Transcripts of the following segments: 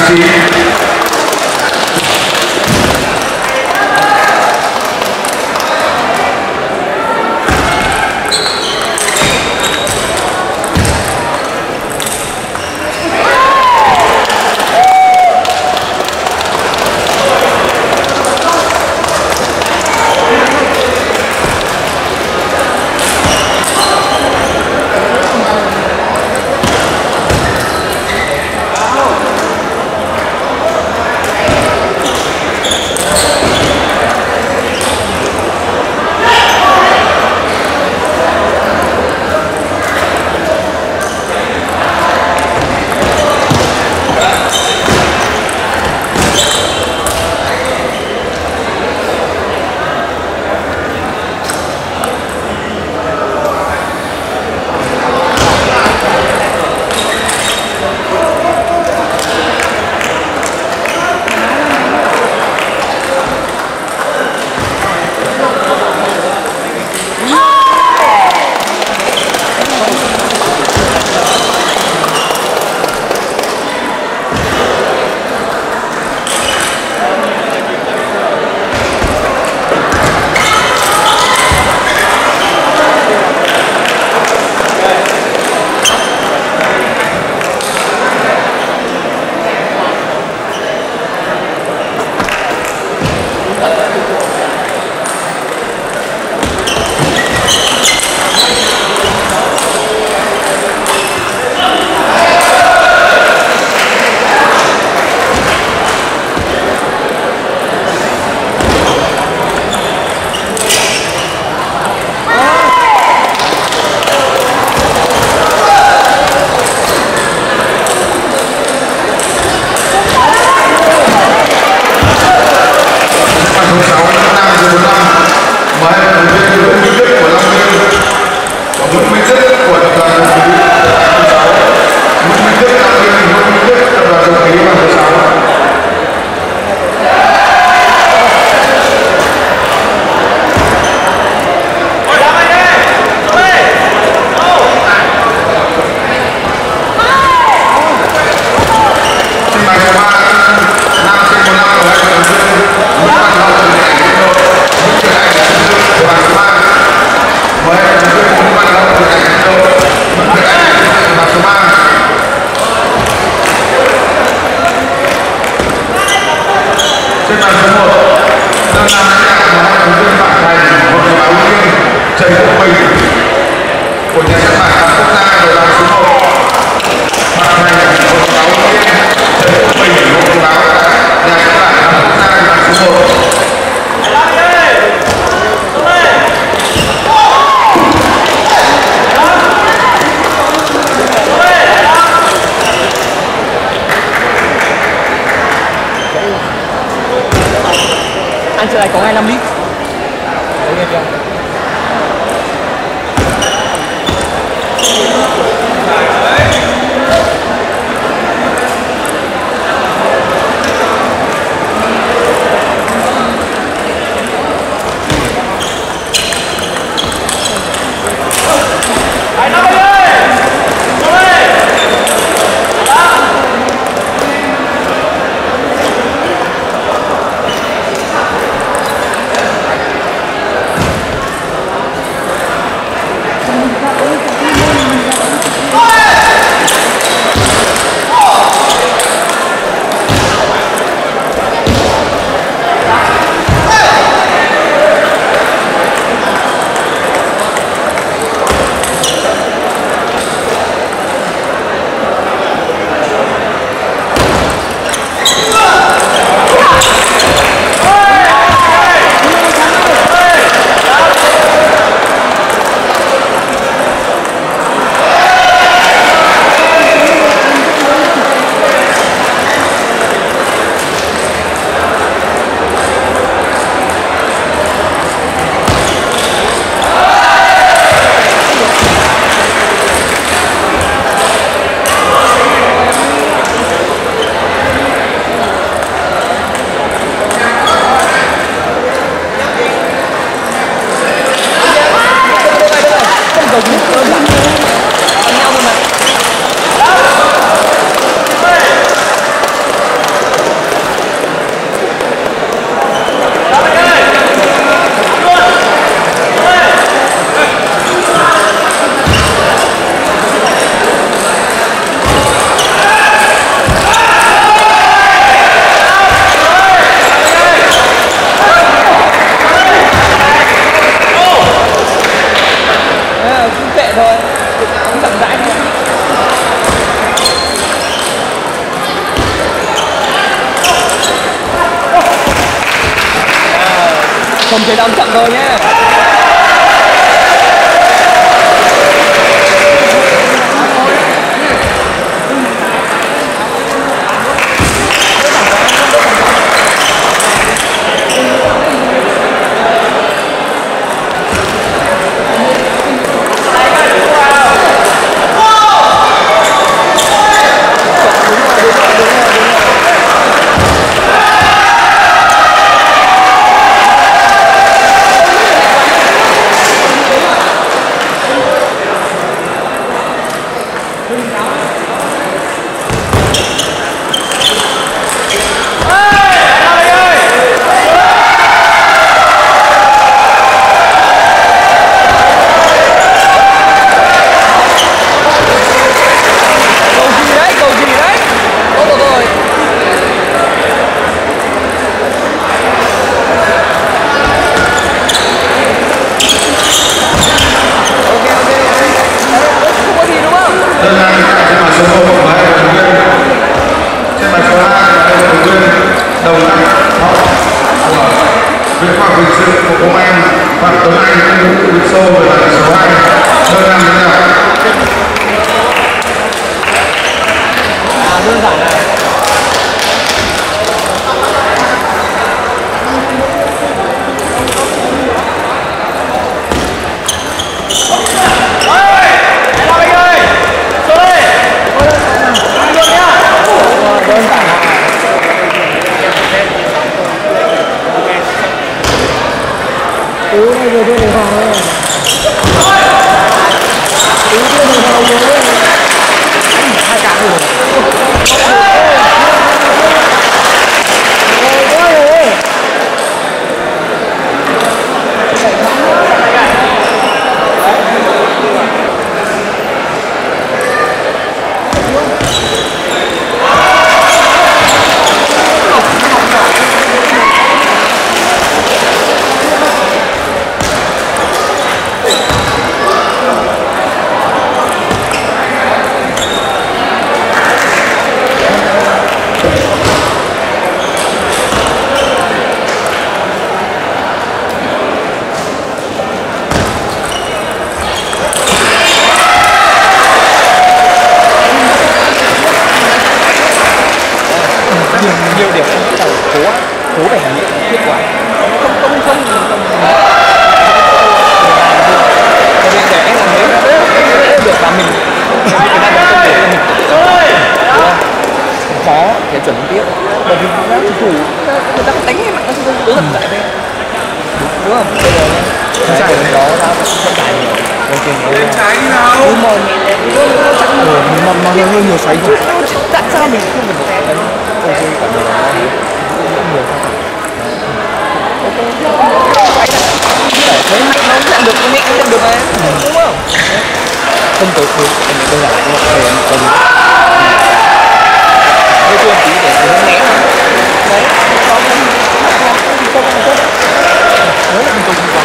9. Anh sẽ lại có 25 lít. Không chơi đón chậm thôi nhé. Nhiều điểm tàu cố để hành kết quả không cho nên để em làm thế được là mình khó để chuẩn tiếp bởi vì thủ người ta đánh hay mạnh nó không đối lập lại đây đúng không bây giờ nó chạy đó ra không chạy lên trái đi nào mà hơi nhiều xoáy chứ tại sao mình không được xe đấy không chơi cả đời đó nhiều thấy mạnh nó nhận được cái nhận được này đúng không không tối thứ mình đơn giản như vậy mình cần hơi chua tí để nó né đấy có cái tốt mới là mình dùng vào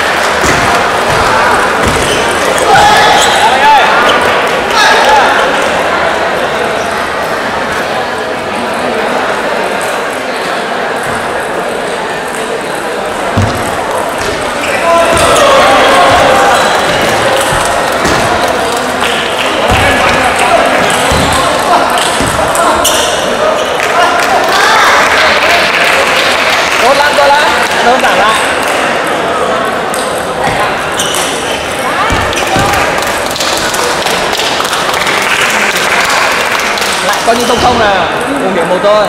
đơn giản lại lại coi như không là cùng điểm một thôi.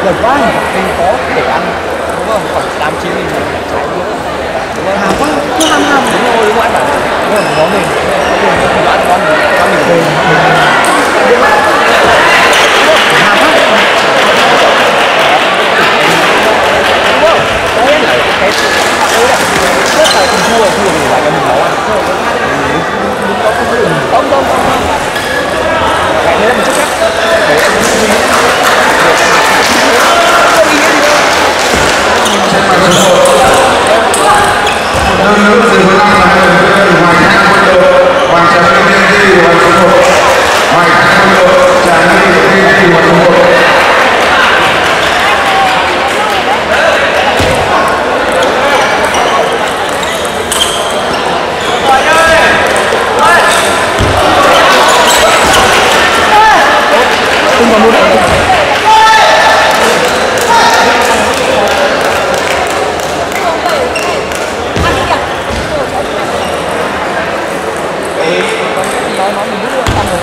gần quá mình có để ăn đúng không, khoảng 8-9 nghìn một trái nữa đúng không, hàm quá cứ ham ham đúng rồi anh bảo đúng rồi món mình ăn món mình hàm quá đấy là cái đấy là rất là không thua thì lại cho mình nấu ăn không cái đấy là mình chấp nhận đấy là mình không ý nghĩa gì đâu. Không còn luôn đâu. Nói mình biết ăn rồi.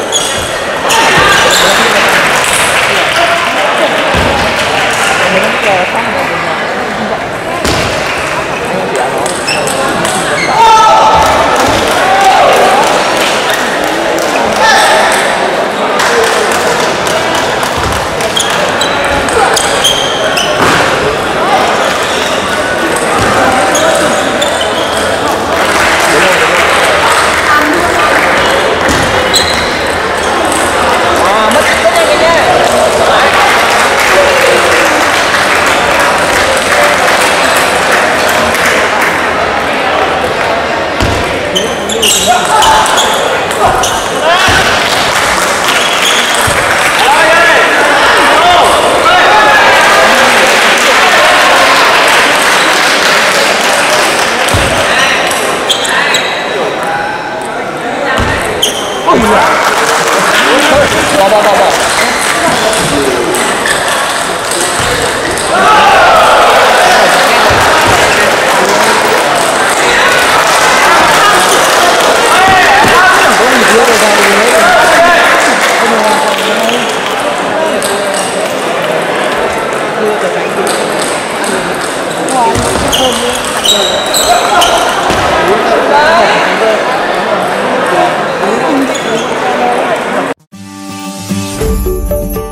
Mình không giờ xong rồi mình anh chỉ ăn nó. Thank you.